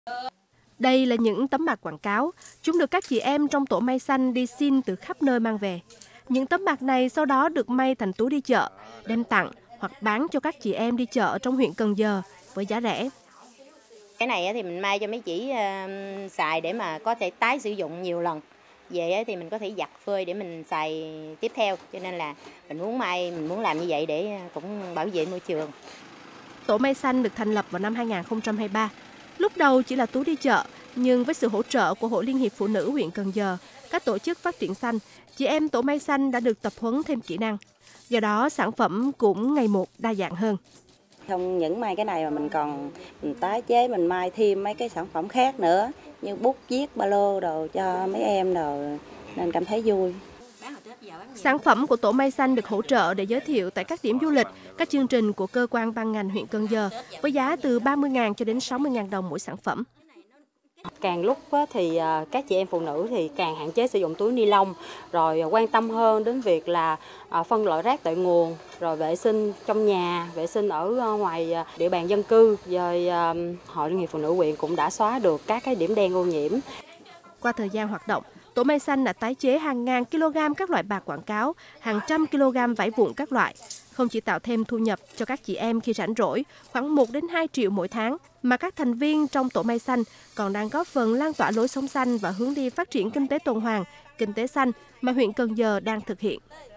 Đây là những tấm bạc quảng cáo, chúng được các chị em trong tổ may xanh đi xin từ khắp nơi mang về. Những tấm bạc này sau đó được may thành túi đi chợ, đem tặng hoặc bán cho các chị em đi chợ trong huyện Cần Giờ với giá rẻ. Cái này thì mình may cho mấy chị xài để mà có thể tái sử dụng nhiều lần. Về thì mình có thể giặt phơi để mình xài tiếp theo. Cho nên là mình muốn may, mình muốn làm như vậy để cũng bảo vệ môi trường. Tổ may xanh được thành lập vào năm 2023. Lúc đầu chỉ là túi đi chợ, nhưng với sự hỗ trợ của Hội Liên hiệp Phụ nữ huyện Cần Giờ, các tổ chức phát triển xanh, chị em tổ may xanh đã được tập huấn thêm kỹ năng. Do đó, sản phẩm cũng ngày một đa dạng hơn. Không những may cái này mà mình tái chế, mình may thêm mấy cái sản phẩm khác nữa, như bút viết, ba lô đồ cho mấy em đồ, nên cảm thấy vui. Sản phẩm của tổ may xanh được hỗ trợ để giới thiệu tại các điểm du lịch, các chương trình của cơ quan ban ngành huyện Cần Giờ với giá từ 30.000 cho đến 60.000 đồng mỗi sản phẩm. Càng lúc thì các chị em phụ nữ thì càng hạn chế sử dụng túi ni lông, rồi quan tâm hơn đến việc là phân loại rác tại nguồn, rồi vệ sinh trong nhà, vệ sinh ở ngoài địa bàn dân cư. Rồi Hội Liên hiệp Phụ nữ huyện cũng đã xóa được các cái điểm đen ô nhiễm. Qua thời gian hoạt động, tổ may xanh đã tái chế hàng ngàn kg các loại bạc quảng cáo, hàng trăm kg vải vụn các loại. Không chỉ tạo thêm thu nhập cho các chị em khi rảnh rỗi, khoảng 1 đến 2 triệu mỗi tháng, mà các thành viên trong tổ may xanh còn đang góp phần lan tỏa lối sống xanh và hướng đi phát triển kinh tế tuần hoàn, kinh tế xanh mà huyện Cần Giờ đang thực hiện.